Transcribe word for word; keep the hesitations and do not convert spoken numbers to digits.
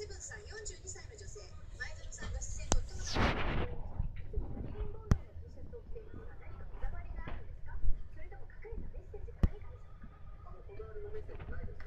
ブンさん、よんじゅうにさいの女性。前園さんが視線とっても高い。マリリン・モンローの T シャツを着ていますが、何かこだわりがあるんですか？それとも隠れたメッセージが何かでしょうか？あのこだわりのメッセージないです。